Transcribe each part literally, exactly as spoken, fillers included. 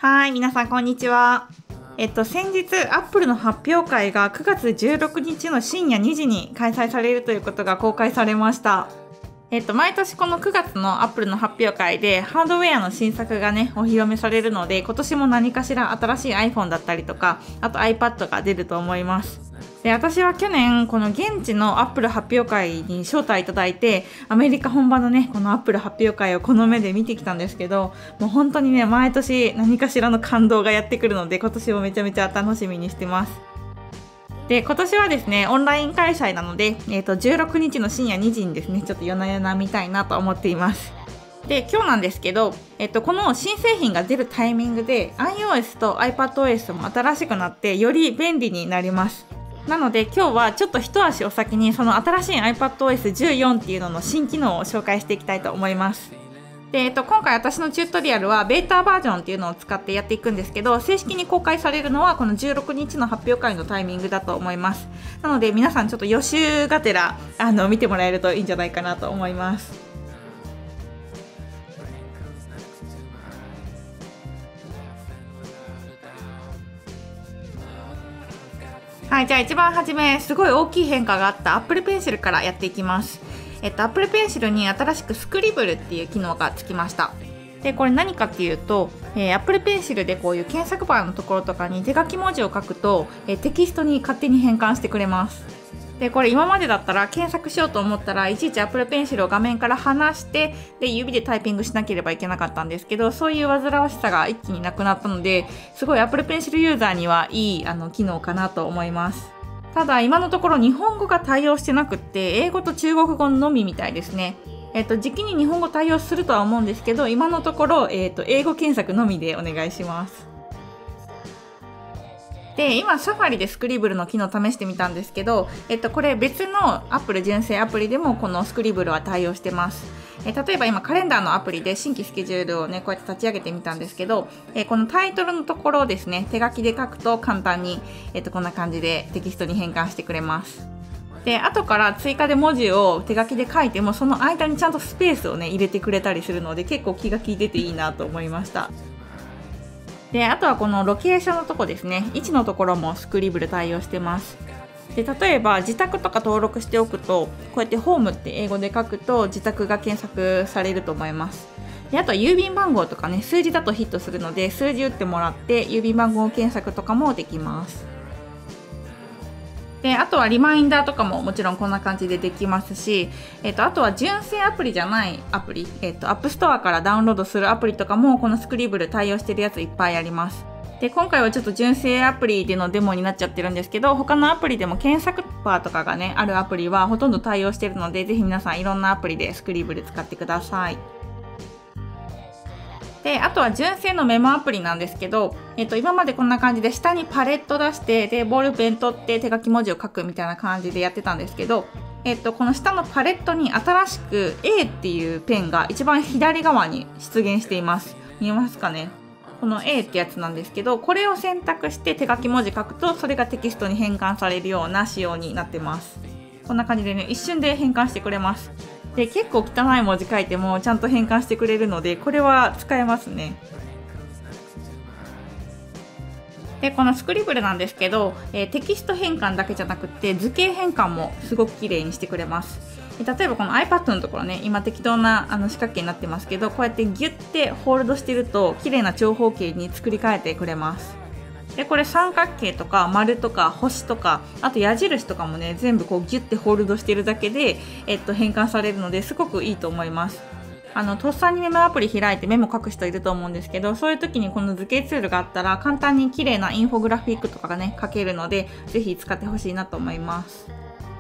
はい、皆さんこんにちは。えっと、先日、アップルの発表会がくがつじゅうろくにちの深夜にじに開催されるということが公開されました。えっと、毎年このくがつのアップルの発表会でハードウェアの新作がね、お披露目されるので、今年も何かしら新しい iPhone だったりとか、あと iPad が出ると思います。で、私は去年この現地のアップル発表会に招待いただいて、アメリカ本場のねこのアップル発表会をこの目で見てきたんですけど、もう本当にね毎年何かしらの感動がやってくるので、今年もめちゃめちゃ楽しみにしてます。で、今年はですねオンライン開催なので、えー、とじゅうろくにちの深夜にじにですねちょっと夜な夜な見たいなと思っています。で、今日なんですけど、えっと、この新製品が出るタイミングで iOS と iPadOS も新しくなってより便利になります。なので今日はちょっと一足お先にその新しい アイパッドオーエスじゅうよん っていうのの新機能を紹介していきたいと思います。で、えっと、今回私のチュートリアルはベータバージョンっていうのを使ってやっていくんですけど、正式に公開されるのはこのじゅうろくにちの発表会のタイミングだと思います。なので皆さんちょっと予習がてらあの見てもらえるといいんじゃないかなと思います。はい、じゃあ一番初めすごい大きい変化があった Apple Pencil からやっていきます。えっと Apple Pencil に新しくスクリブルっていう機能がつきました。で、これ何かっていうと、えー、Apple Pencil でこういう検索バーのところとかに手書き文字を書くと、えー、テキストに勝手に変換してくれます。で、これ今までだったら検索しようと思ったらいちいち Apple Pencil を画面から離してで指でタイピングしなければいけなかったんですけど、そういう煩わしさが一気になくなったので、すごい Apple Pencil ユーザーにはいいあの機能かなと思います。ただ今のところ日本語が対応してなくって英語と中国語のみみたいですね。えっと時期に日本語対応するとは思うんですけど、今のところ、えっと英語検索のみでお願いします。で、今サファリでスクリブルの機能試してみたんですけど、えっと、これ別の Apple 純正アプリでもこのスクリブルは対応してます。え例えば今カレンダーのアプリで新規スケジュールをねこうやって立ち上げてみたんですけど、えこのタイトルのところをですね手書きで書くと簡単に、えっと、こんな感じでテキストに変換してくれます。で、後から追加で文字を手書きで書いてもその間にちゃんとスペースをね入れてくれたりするので、結構気が利いてていいなと思いました。で、あとはこのロケーションのとこですね、位置のところもスクリブル対応してます。で、例えば自宅とか登録しておくと、こうやってホームって英語で書くと自宅が検索されると思います。で、あとは郵便番号とかね、数字だとヒットするので数字打ってもらって郵便番号検索とかもできます。で、あとはリマインダーとかももちろんこんな感じでできますし、えっと、あとは純正アプリじゃないアプリ、えっと、App Store からダウンロードするアプリとかもこのスクリブル対応してるやついっぱいあります。で、今回はちょっと純正アプリでのデモになっちゃってるんですけど、他のアプリでも検索バーとかがねあるアプリはほとんど対応してるので、ぜひ皆さんいろんなアプリでスクリブル使ってください。で、あとは純正のメモアプリなんですけど、えっと、今までこんな感じで下にパレット出して、で、ボールペン取って手書き文字を書くみたいな感じでやってたんですけど、えっと、この下のパレットに新しく A っていうペンが一番左側に出現しています。見えますかね？この A ってやつなんですけど、これを選択して手書き文字書くと、それがテキストに変換されるような仕様になってます。こんな感じでね、一瞬で変換してくれます。で、結構汚い文字書いてもちゃんと変換してくれるので、これは使えますね。で、このスクリブルなんですけど、えー、テキスト変換だけじゃなくて図形変換もすごく綺麗にしてくれます。例えばこの iPad のところね、今適当なあの四角形になってますけど、こうやってギュッてホールドしてると綺麗な長方形に作り変えてくれます。で、これ三角形とか丸とか星とか、あと矢印とかもね全部こうギュッてホールドしてるだけで、えっと、変換されるのですごくいいと思います。あのとっさにメモアプリ開いてメモ書く人いると思うんですけど、そういう時にこの図形ツールがあったら簡単に綺麗なインフォグラフィックとかがね書けるので、ぜひ使ってほしいなと思います。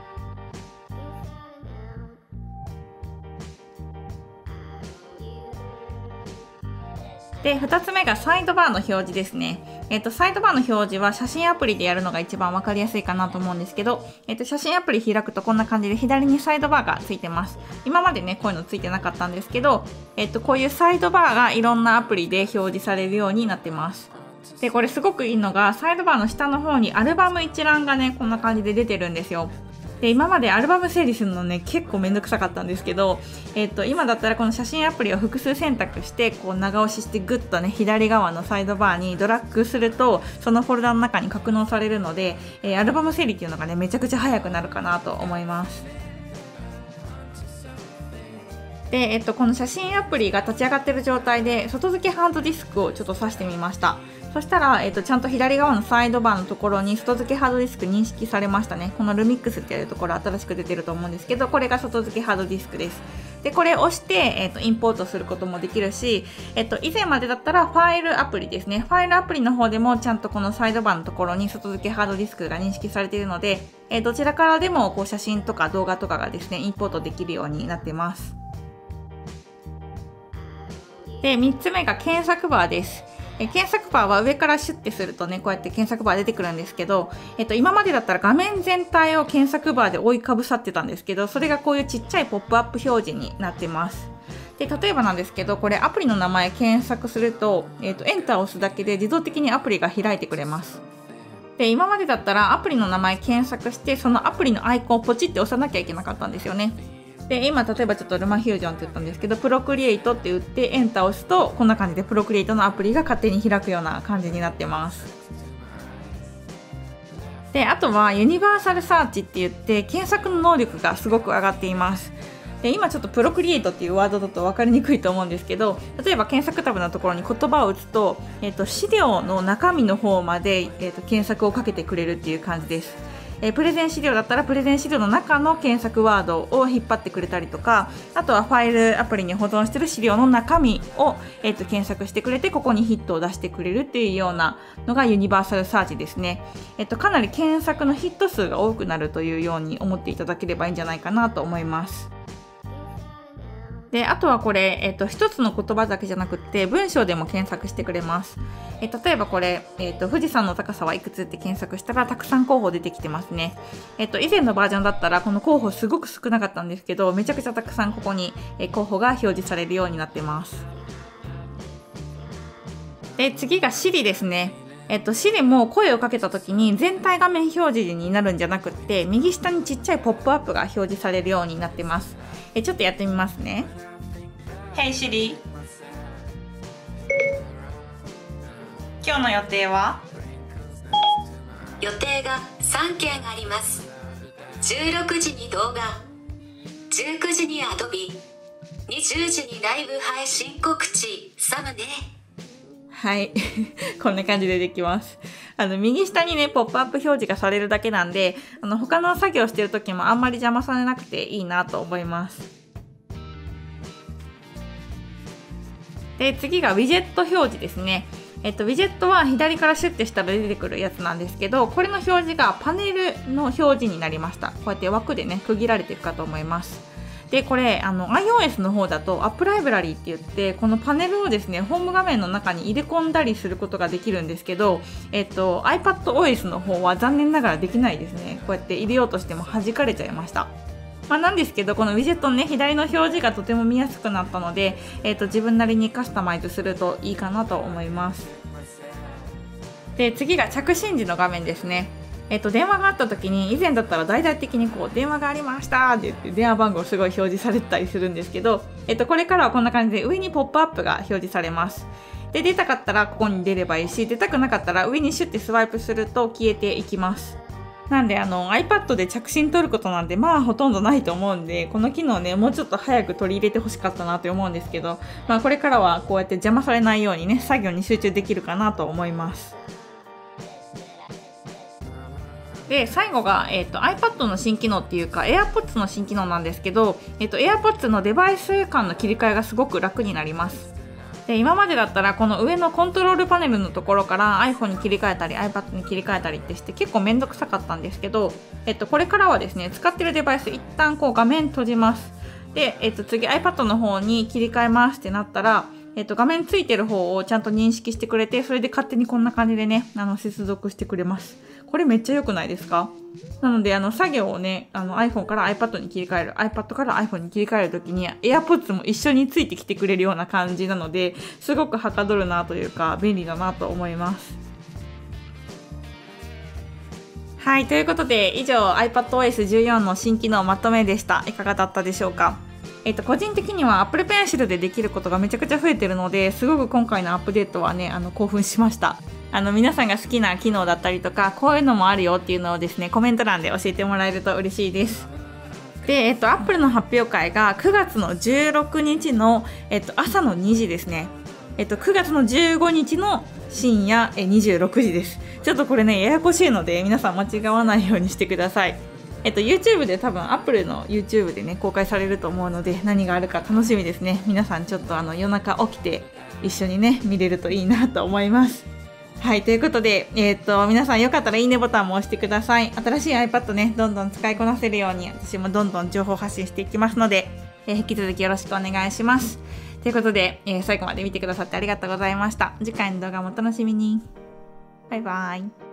で、ふたつめがサイドバーの表示ですね。えっと、サイドバーの表示は写真アプリでやるのが一番わかりやすいかなと思うんですけど、えっと、写真アプリ開くとこんな感じで左にサイドバーがついてます。今までね、こういうのついてなかったんですけど、えっと、こういうサイドバーがいろんなアプリで表示されるようになってます。で、これすごくいいのが、サイドバーの下の方にアルバム一覧がね、こんな感じで出てるんですよ。 で今までアルバム整理するのね結構めんどくさかったんですけど、えー、と今だったらこの写真アプリを複数選択してこう長押ししてグッとね左側のサイドバーにドラッグするとそのフォルダの中に格納されるので、えー、アルバム整理っていうのがねめちゃくちゃ早くなるかなと思います。で、えっと、この写真アプリが立ち上がっている状態で外付けハードディスクをちょっと挿してみました。そしたら、えっと、ちゃんと左側のサイドバーのところに外付けハードディスク認識されましたね。このルミックスっていうところ新しく出てると思うんですけど、これが外付けハードディスクです。でこれを押して、えっと、インポートすることもできるし、えっと、以前までだったらファイルアプリですね。ファイルアプリの方でもちゃんとこのサイドバーのところに外付けハードディスクが認識されているので、えどちらからでもこう写真とか動画とかがですねインポートできるようになっています。でみっつめが検索バーです。え検索バーは上からシュッてするとねこうやって検索バー出てくるんですけど、えっと、今までだったら画面全体を検索バーで覆いかぶさってたんですけど、それがこういうちっちゃいポップアップ表示になってます。で例えばなんですけど、これアプリの名前検索すると、えっと、エンターを押すだけで自動的にアプリが開いてくれます。で今までだったらアプリの名前検索してそのアプリのアイコンをポチって押さなきゃいけなかったんですよね。で今例えばちょっとルマフュージョンって言ったんですけど、プロクリエイトって打ってエンターを押すとこんな感じでプロクリエイトのアプリが勝手に開くような感じになってます。であとはユニバーサルサーチって言って検索の能力がすごく上がっています。で今ちょっとプロクリエイトっていうワードだと分かりにくいと思うんですけど、例えば検索タブのところに言葉を打つと、えー、と資料の中身の方まで、えー、と検索をかけてくれるっていう感じです。えー、プレゼン資料だったらプレゼン資料の中の検索ワードを引っ張ってくれたりとか、あとはファイルアプリに保存している資料の中身を、えー、と検索してくれてここにヒットを出してくれるっていうようなのがユニバーサルサーチですね。えー、とかなり検索のヒット数が多くなるというように思っていただければいいんじゃないかなと思います。であとはこれ、えっと、一つの言葉だけじゃなくって文章でも検索してくれます。え例えばこれ、えっと、富士山の高さはいくつって検索したらたくさん候補出てきてますね。えっと、以前のバージョンだったらこの候補すごく少なかったんですけど、めちゃくちゃたくさんここに候補が表示されるようになってます。で次が Siri ですね。えっと、Siri も声をかけた時に全体画面表示になるんじゃなくって右下にちっちゃいポップアップが表示されるようになってます。えちょっとやってみますね。Hey Siri、 今日の予定は？ 予定がさんけんあります。じゅうろくじに動画、じゅうくじにアドビ、にじゅうじにライブ配信告知、サムね。 はいこんな感じでできます。あの右下にねポップアップ表示がされるだけなんで、あの他の作業してる時もあんまり邪魔されなくていいなと思います。で次がウィジェット表示ですね。えっと、ウィジェットは左からシュッてしたら出てくるやつなんですけど、これの表示がパネルの表示になりました。こうやって枠でね区切られていくかと思います。でこれあの iOS の方だと App Library って言ってこのパネルをですねホーム画面の中に入れ込んだりすることができるんですけど、えっと、iPadOS の方は残念ながらできないですね。こうやって入れようとしても弾かれちゃいました。まあ、なんですけどこのウィジェットのね左の表示がとても見やすくなったので、えっと、自分なりにカスタマイズするといいかなと思います。で次が着信時の画面ですね。えっと、電話があった時に以前だったら大々的にこう電話がありましたって言って電話番号すごい表示されてたりするんですけど、えっと、これからはこんな感じで上にポップアップが表示されます。で出たかったらここに出ればいいし、出たくなかったら上にシュッてスワイプすると消えていきます。なんであの iPad で着信取ることなんてまあほとんどないと思うんで、この機能ねもうちょっと早く取り入れてほしかったなと思うんですけど、まあ、これからはこうやって邪魔されないようにね作業に集中できるかなと思います。で最後が、えーと、iPad の新機能っていうか AirPods の新機能なんですけど、えーと、AirPods のデバイス間の切り替えがすごく楽になります。で今までだったらこの上のコントロールパネルのところから iPhone に切り替えたり iPad に切り替えたりってして結構めんどくさかったんですけど、えっと、これからはですね使ってるデバイス一旦こう画面閉じます。で、えっと、次 iPad の方に切り替えますってなったら、えっと、画面ついてる方をちゃんと認識してくれて、それで勝手にこんな感じでねあの接続してくれます。これめっちゃ良くないですか？なのであの作業をねあの iPhone から iPad に切り替える iPad から iPhone に切り替えるときに AirPods も一緒についてきてくれるような感じなので、すごくはかどるなというか便利だなと思います。 はい、ということで以上 アイパッドオーエスじゅうよん の新機能まとめでした。いかがだったでしょうか。えっと、個人的には Apple Pencil でできることがめちゃくちゃ増えてるので、すごく今回のアップデートはね、あの興奮しました。あの皆さんが好きな機能だったりとか、こういうのもあるよっていうのをですね、コメント欄で教えてもらえると嬉しいです。で、えっと、Apple の発表会がくがつのじゅうろくにちの、えっと、朝のにじですね。えっと、くがつのじゅうごにちの深夜にじゅうろくじです。ちょっとこれね、ややこしいので皆さん間違わないようにしてください。えっと、YouTube で多分 Apple の YouTube でね公開されると思うので、何があるか楽しみですね。皆さんちょっとあの夜中起きて一緒にね見れるといいなと思います。はい、ということで、えっと皆さんよかったらいいねボタンも押してください。新しい iPad ねどんどん使いこなせるように私もどんどん情報発信していきますので、えー、引き続きよろしくお願いします。ということで、えー、最後まで見てくださってありがとうございました。次回の動画もお楽しみに。バイバイ。